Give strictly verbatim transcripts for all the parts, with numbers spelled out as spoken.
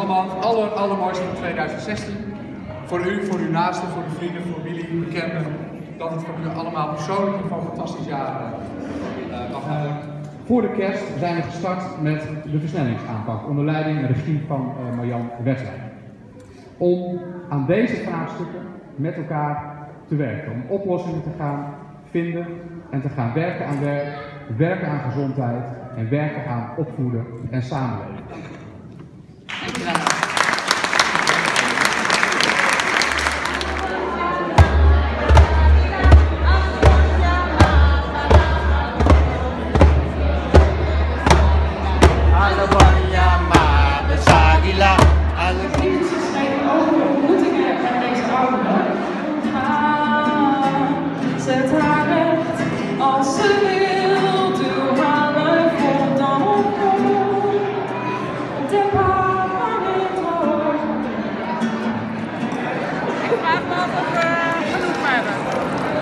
allemaal het aller, allermooiste van tweeduizend zestien. Voor u, voor uw naasten, voor uw vrienden, familie, bekenden. Dat het voor u allemaal persoonlijk een fantastisch jaar uh, mag hebben. Voor de kerst zijn we gestart met de versnellingsaanpak onder leiding en regie van uh, Marjan Westwijk. Om aan deze vraagstukken met elkaar te werken, om oplossingen te gaan vinden en te gaan werken aan werk, werken aan gezondheid en werken aan opvoeden en samenleving. Dankjewel. Zet haar recht als ze wil, doe haar leuk voor dan op goed. Dep haar van het hoofd. Ik vraag me af of we genoeg hebben.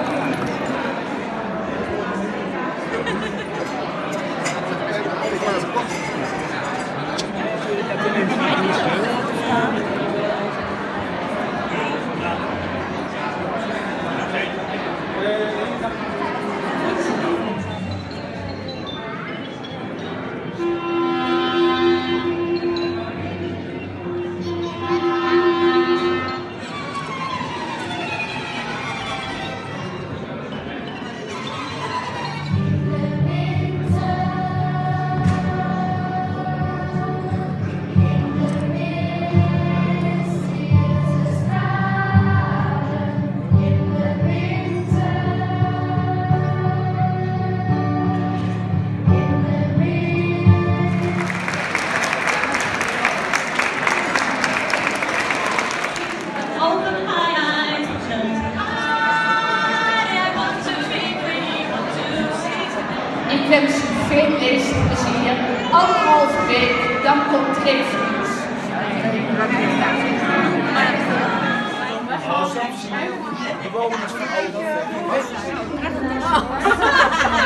Ik wens u veel leesplezier. Anderhalve week, dan komt Reefries. Bewoners van